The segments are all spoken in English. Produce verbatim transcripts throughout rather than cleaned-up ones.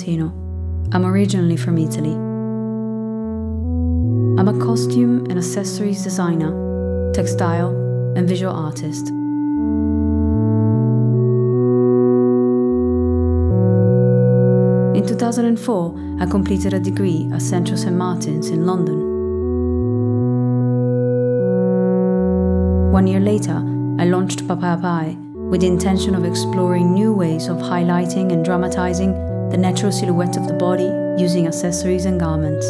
Idrontino. I'm originally from Italy. I'm a costume and accessories designer, textile and visual artist. In two thousand four, I completed a degree at Central Saint Martin's in London. One year later, I launched Paola with the intention of exploring new ways of highlighting and dramatizing the natural silhouette of the body using accessories and garments.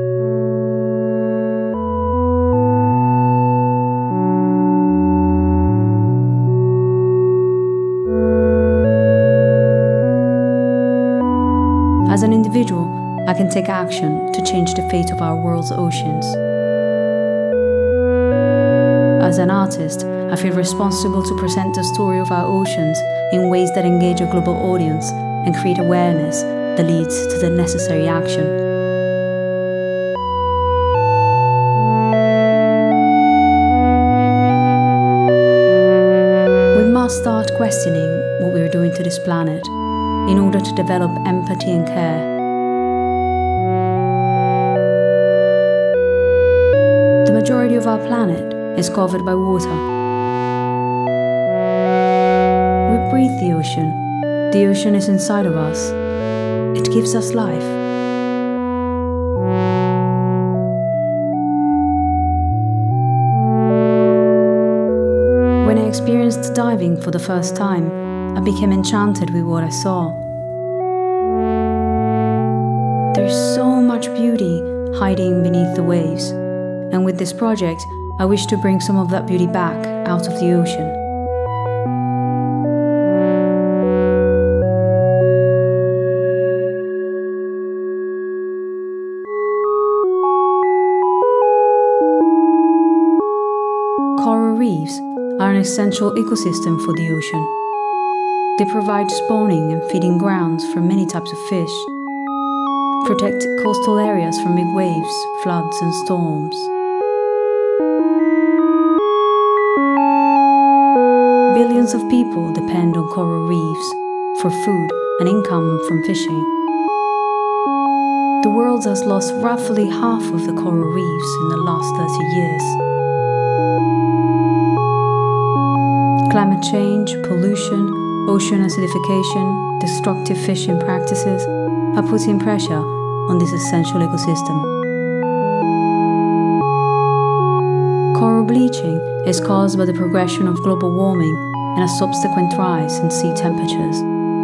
As an individual, I can take action to change the fate of our world's oceans. As an artist, I feel responsible to present the story of our oceans in ways that engage a global audience and create awareness that leads to the necessary action. We must start questioning what we are doing to this planet in order to develop empathy and care. The majority of our planet is covered by water. We breathe the ocean. The ocean is inside of us. It gives us life. When I experienced diving for the first time, I became enchanted with what I saw. There's so much beauty hiding beneath the waves, and with this project, I wish to bring some of that beauty back out of the ocean. Coral reefs are an essential ecosystem for the ocean. They provide spawning and feeding grounds for many types of fish, protect coastal areas from big waves, floods and storms. Billions of people depend on coral reefs for food and income from fishing. The world has lost roughly half of the coral reefs in the last thirty years. Climate change, pollution, ocean acidification, destructive fishing practices are putting pressure on this essential ecosystem. Coral bleaching is caused by the progression of global warming and a subsequent rise in sea temperatures.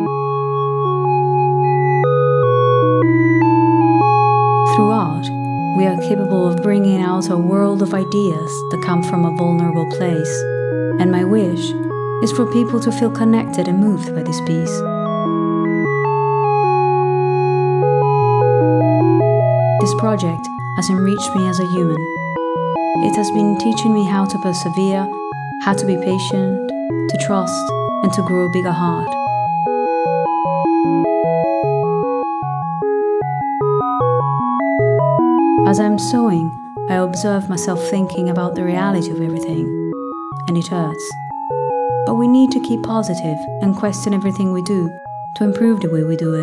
Through art, we are capable of bringing out a world of ideas that come from a vulnerable place, and my wish is for people to feel connected and moved by this piece. This project has enriched me as a human. It has been teaching me how to persevere, how to be patient, to trust, and to grow a bigger heart. As I am sewing, I observe myself thinking about the reality of everything, and it hurts. But we need to keep positive and question everything we do to improve the way we do it.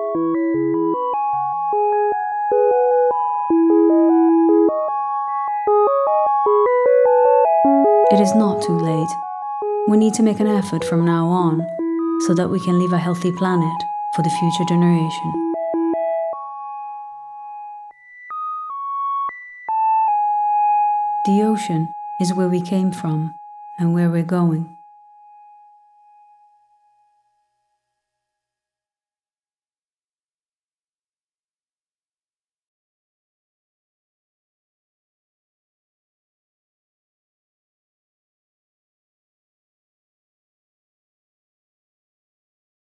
It is not too late. We need to make an effort from now on so that we can leave a healthy planet for the future generation. The ocean is where we came from and where we're going.